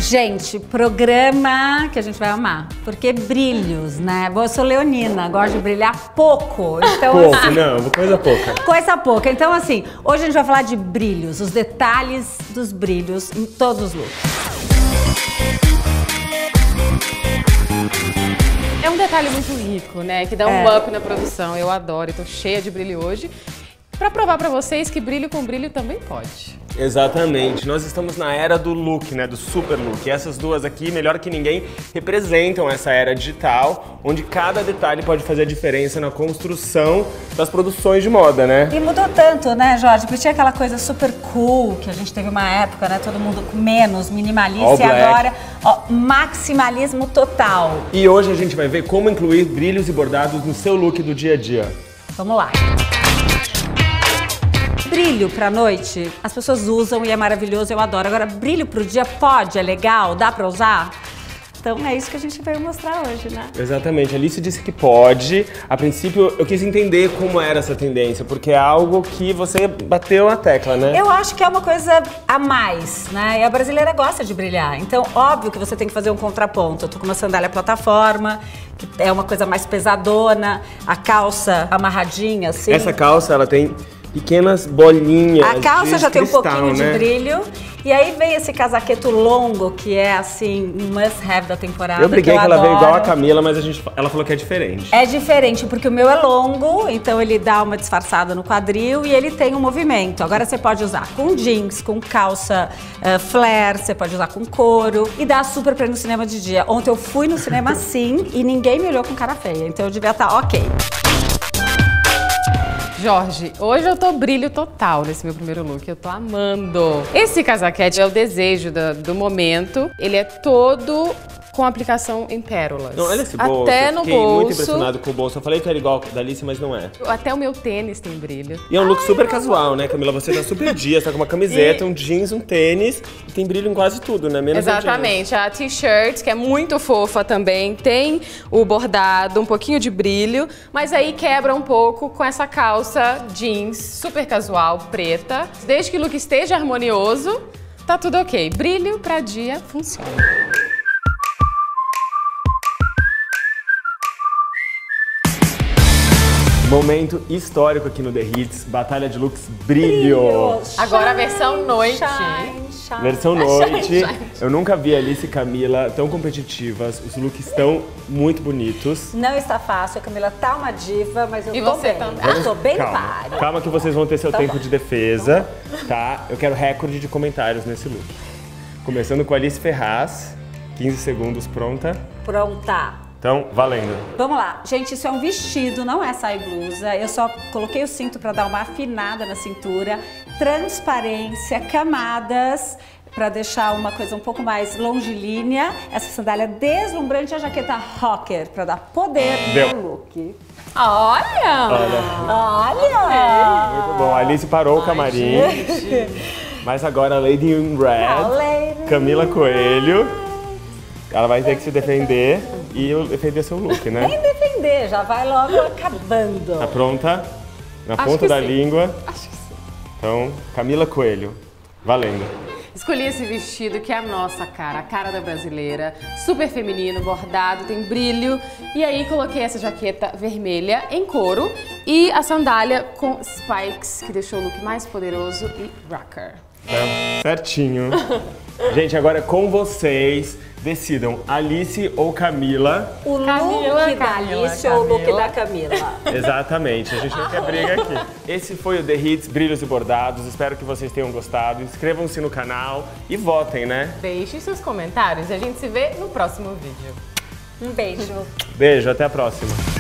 Gente, programa que a gente vai amar, porque brilhos, né? Eu sou leonina, gosto de brilhar pouco. Então, pouco, assim, não, coisa pouca. Coisa pouca. Então, assim, hoje a gente vai falar de brilhos, os detalhes dos brilhos em todos os looks. É um detalhe muito rico, né? Que dá um up na produção. Eu adoro, eu tô cheia de brilho hoje. Pra provar pra vocês que brilho com brilho também pode. Exatamente, nós estamos na era do look, né, do super look. E essas duas aqui, melhor que ninguém, representam essa era digital, onde cada detalhe pode fazer a diferença na construção das produções de moda, né? E mudou tanto, né, Jorge? Porque tinha aquela coisa super cool, que a gente teve uma época, né, todo mundo com menos, minimalista, e agora, ó, maximalismo total. E hoje a gente vai ver como incluir brilhos e bordados no seu look do dia a dia. Vamos lá. Brilho pra noite, as pessoas usam e é maravilhoso, eu adoro. Agora, brilho pro dia pode, é legal, dá pra usar? Então é isso que a gente veio mostrar hoje, né? Exatamente, a Alice disse que pode. A princípio, eu quis entender como era essa tendência, porque é algo que você bateu a tecla, né? Eu acho que é uma coisa a mais, né? E a brasileira gosta de brilhar. Então, óbvio que você tem que fazer um contraponto. Eu tô com uma sandália plataforma, que é uma coisa mais pesadona, a calça amarradinha, assim. Essa calça, ela tem pequenas bolinhas. A calça já tem um pouquinho né? de brilho. E aí vem esse casaqueto longo, que é assim, um must-have da temporada. Eu briguei que ela adoro. veio igual a Camila, mas ela falou que é diferente. É diferente, porque o meu é longo, então ele dá uma disfarçada no quadril e ele tem um movimento. Agora você pode usar com jeans, com calça flare, você pode usar com couro e dá super pra ir no cinema de dia. Ontem eu fui no cinema sim e ninguém me olhou com cara feia, então eu devia estar ok. Jorge, hoje eu tô brilho total nesse meu primeiro look, eu tô amando. Esse casaquete é o desejo do momento, ele é todo com aplicação em pérolas. Não, olha esse bolso, até no fiquei bolso. muito impressionado com o bolso. Eu falei que era igual da Alice, mas não é. Até o meu tênis tem brilho. E é um look super casual, né, Camila? Você tá super dia, você tá com uma camiseta, um jeans, um tênis. E tem brilho em quase tudo, né? Menos exatamente. A t-shirt, que é muito fofa também, tem o bordado, um pouquinho de brilho. Mas aí quebra um pouco com essa calça jeans super casual, preta. Desde que o look esteja harmonioso, tá tudo ok. Brilho pra dia funciona. Momento histórico aqui no The Hits, Batalha de Looks Brilho. Agora a versão noite. Shine. Versão noite. Shine. Eu nunca vi Alice e Camila tão competitivas. Os looks estão muito bonitos. Não está fácil, a Camila tá uma diva, mas eu E tô você bem. também. Eu tô bem Calma, páreo. calma que vocês vão ter seu Então tempo de defesa, tá? Eu quero recorde de comentários nesse look. Começando com Alice Ferraz, 15 segundos, pronta? Pronta. Então, valendo. Vamos lá. Gente, isso é um vestido, não é saia blusa. Eu só coloquei o cinto para dar uma afinada na cintura. Transparência, camadas, para deixar uma coisa um pouco mais longilínea. Essa sandália deslumbrante e a jaqueta rocker, para dar poder no look. Olha! Olha! Muito bom. A Alice parou o camarim. Mas agora a Lady in Red, Camila Coelho. Ela vai ter que se defender e defender seu look, né? Nem defender, já vai logo acabando. Tá pronta? Na Acho ponta que da sim. língua. Acho que sim. Então, Camila Coelho. Valendo. Escolhi esse vestido que é a nossa cara, a cara da brasileira. Super feminino, bordado, tem brilho. E aí coloquei essa jaqueta vermelha em couro e a sandália com spikes, que deixou o look mais poderoso e rocker. Tá certinho. Gente, agora é com vocês. Decidam, Alice ou Camila. O look Camila, da Alice ou o look da Camila? Exatamente, a gente não quer briga aqui. Esse foi o The Hits Brilhos e Bordados. Espero que vocês tenham gostado. Inscrevam-se no canal e votem, né? Deixe seus comentários e a gente se vê no próximo vídeo. Um beijo. Beijo, até a próxima.